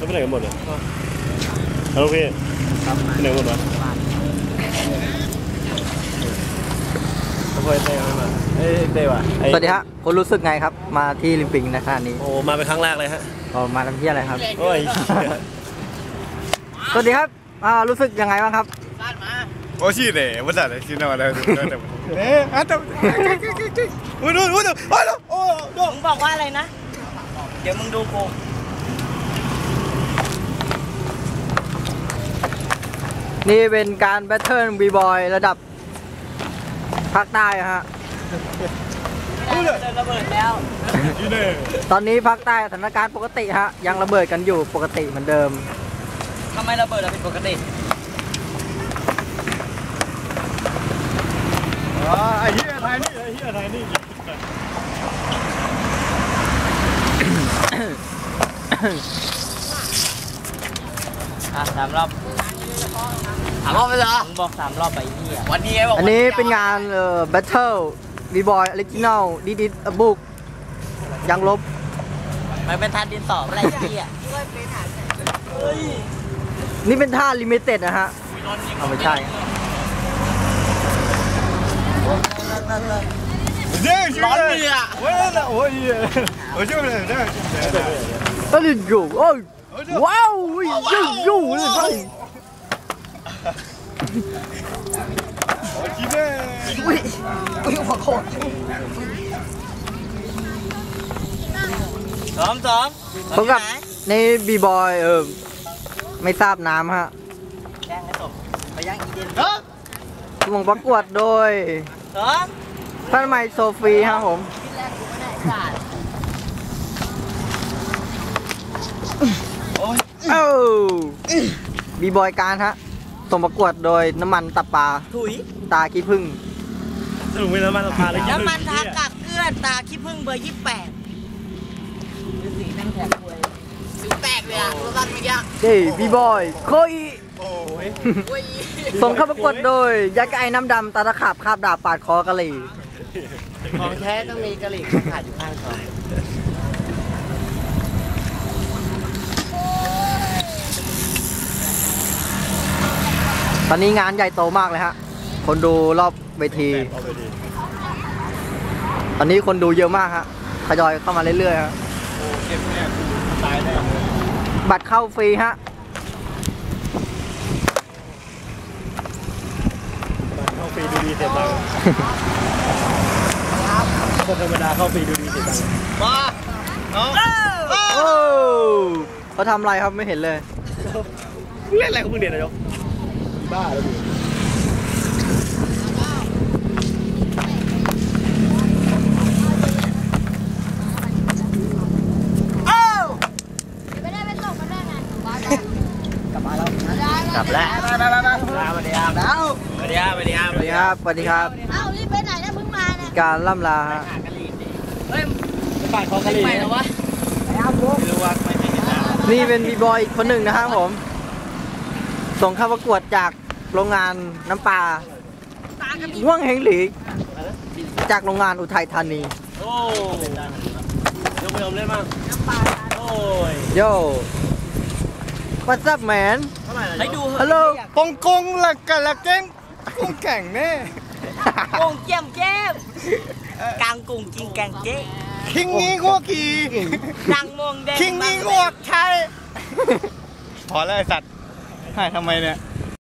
ไปไหนกันหมดเลยฮัลโหลพี่ไปไหนหมดวะเต้ไม่มาเต้ว่ะสวัสดีฮะคุณรู้สึกไงครับมาที่ลิมปิงในขณะนี้โอ้มาเป็นครั้งแรกเลยฮะมาทำที่อะไรครับโอ้ยสวัสดีครับรู้สึกยังไงบ้างครับโอ้ชิเน่ภาษาอะไรชิโน่อะไรอ่ะแต่อุ้ยดูโอ้มึงบอกว่าอะไรนะเดี๋ยวมึงดูกูนี่เป็นการแบทเทิลบีบอยระดับภาคใต้ฮะระเบิดแล้วตอนนี้ภาคใต้สถานการณ์ปกติฮะยังระเบิดกันอยู่ปกติเหมือนเดิมทำไมระเบิดเราเป็นปกติไอ้เหี้ยไทยนี่ 3 รอบไปเหรอมึงบอก3 รอบไปที่วันนี้อันนี้เป็นงานแบทเทิลบีบอยออริจินัลดิดบุกยังลบมันเป็นท่าดินสออะไรที่นี่เป็นท่าลิมิเต็ดนะฮะเอาไม่ใช่ร้อนมืออ่ะโอ้ยช่วยเลยได้ตลิดอยู่โอ้ยว้าวยู่เลยโอ้ยกินเลยขอโทษซ้อมพบกับในบีบอยไม่ทราบน้ำฮะแย่งให้จบไปย่างอีเดนวงประกวดโดยท่านใหม่โซฟีฮะผมบีบอยการฮะส่งประกวดโดยน้ำมันตับปลาตาขี้ผึ้งสรุปเป็นน้ำมันตับปลาเลยน้ำมันทากากเกลือตาขี้ผึ้งเบอร์ 28สีนั่งแถบกล้วยสิวแตกเลยอ่ะตัวสั้นไม่ยากบีบอยโคยส่งเข้าประกวดโดยยักษ์ไอ้น้ำดำตาตะขาบคาบดาบปาดคอกะหรี่ของแท้ต้องมีกะหรี่ขาดอยู่ข้างคอตอนนี้งานใหญ่โตมากเลยฮะคนดูรอบเวทีตอนนี้คนดูเยอะมากฮะทยอยเข้ามาเรื่อยๆฮะบัตรเข้าฟรีฮะเข้าฟรีดูดีเสียตังค์คนธรรมดาเข้าฟรีดูดีเสียตังค์มาโอ้เขาทำอะไรครับไม่เห็นเลยเล่นอะไรของมึงเนี่ยนายกบ้าแล้วมึงกลับแล้วสวัสดีครับสวัสดีครับสวัสดีครับสวัสดีครับรีบไปไหนนะเพิ่งมาเนี่ยการล่ำลาฮะเฮ้ยปาดคอกะหรี่ไปแล้ววะนี่เป็นบีบอยอีกคนหนึ่งนะครับผมส่งเข้าประกวดจากโรงงานน้ำปลาว่วงเฮงหลีจากโรงงานอุทัยธานีโอ้ยกไปอมเล่นบ้างโอ้ยโย่ What's up man ให้ดูฮัลโหลกงละกันละเก้งกุ้งแข่งแน่กุ้งเจียมกางกุ้งกินแกงเจ๊คิงนี้งัวกี่ดังมงแดงคิงนี้งัวใช่พอแล้วไอสัตว์ให้ทำไมเนี่ย